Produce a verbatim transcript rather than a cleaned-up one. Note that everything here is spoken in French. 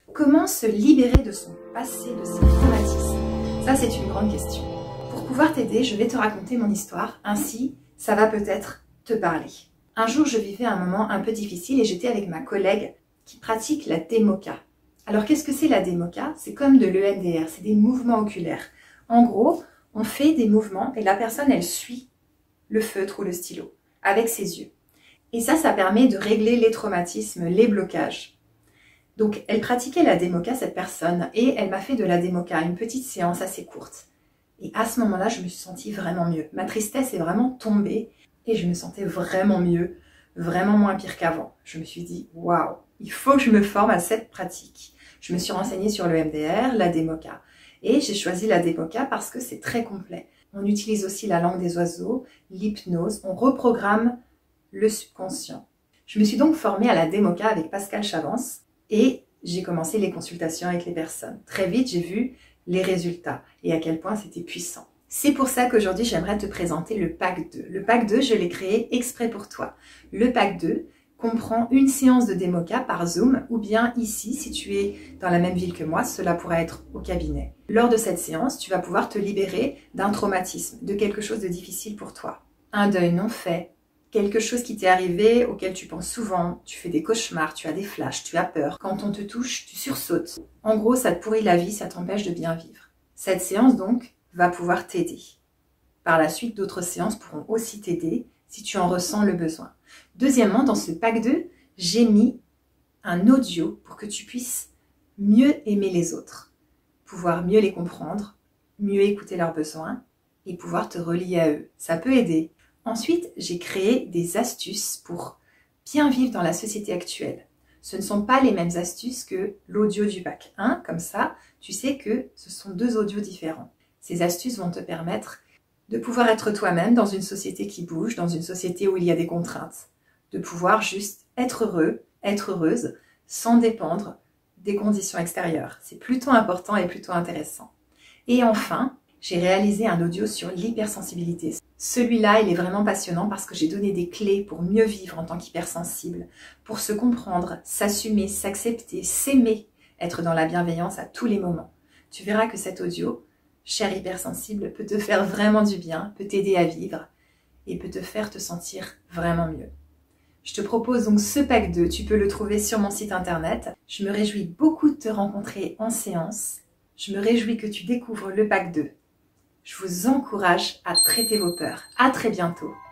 Comment se libérer de son passé, de ses traumatismes? Ça, c'est une grande question. Pour pouvoir t'aider, je vais te raconter mon histoire, ainsi ça va peut-être te parler. Un jour, je vivais un moment un peu difficile et j'étais avec ma collègue qui pratique la Demoka. Alors, qu'est-ce que c'est la Demoka? C'est comme de l'E M D R, c'est des mouvements oculaires. En gros, on fait des mouvements et la personne, elle suit le feutre ou le stylo avec ses yeux. Et ça, ça permet de régler les traumatismes, les blocages. Donc, elle pratiquait la Demoka, cette personne, et elle m'a fait de la Demoka, une petite séance assez courte. Et à ce moment-là, je me suis sentie vraiment mieux. Ma tristesse est vraiment tombée et je me sentais vraiment mieux, vraiment moins pire qu'avant. Je me suis dit, waouh, il faut que je me forme à cette pratique. Je me suis renseignée sur le M D R, la Demoka. Et j'ai choisi la Demoka parce que c'est très complet. On utilise aussi la langue des oiseaux, l'hypnose, on reprogramme le subconscient. Je me suis donc formée à la Demoka avec Pascal Chavance et j'ai commencé les consultations avec les personnes. Très vite, j'ai vu les résultats et à quel point c'était puissant. C'est pour ça qu'aujourd'hui, j'aimerais te présenter le pack deux. Le pack deux, je l'ai créé exprès pour toi. Le pack deux comprend une séance de Demoka par Zoom ou bien ici, si tu es dans la même ville que moi, cela pourra être au cabinet. Lors de cette séance, tu vas pouvoir te libérer d'un traumatisme, de quelque chose de difficile pour toi. Un deuil non fait, quelque chose qui t'est arrivé auquel tu penses souvent, tu fais des cauchemars, tu as des flashs, tu as peur. Quand on te touche, tu sursautes. En gros, ça te pourrit la vie, ça t'empêche de bien vivre. Cette séance donc va pouvoir t'aider. Par la suite, d'autres séances pourront aussi t'aider si tu en ressens le besoin. Deuxièmement, dans ce pack deux, j'ai mis un audio pour que tu puisses mieux aimer les autres, pouvoir mieux les comprendre, mieux écouter leurs besoins et pouvoir te relier à eux. Ça peut aider. Ensuite, j'ai créé des astuces pour bien vivre dans la société actuelle. Ce ne sont pas les mêmes astuces que l'audio du pack un, comme ça, tu sais que ce sont deux audios différents. Ces astuces vont te permettre de pouvoir être toi-même dans une société qui bouge, dans une société où il y a des contraintes, de pouvoir juste être heureux, être heureuse, sans dépendre des conditions extérieures. C'est plutôt important et plutôt intéressant. Et enfin, j'ai réalisé un audio sur l'hypersensibilité. Celui-là, il est vraiment passionnant parce que j'ai donné des clés pour mieux vivre en tant qu'hypersensible, pour se comprendre, s'assumer, s'accepter, s'aimer, être dans la bienveillance à tous les moments. Tu verras que cet audio, cher hypersensible, peut te faire vraiment du bien, peut t'aider à vivre et peut te faire te sentir vraiment mieux. Je te propose donc ce pack deux, tu peux le trouver sur mon site internet. Je me réjouis beaucoup de te rencontrer en séance. Je me réjouis que tu découvres le pack deux. Je vous encourage à traiter vos peurs. À très bientôt.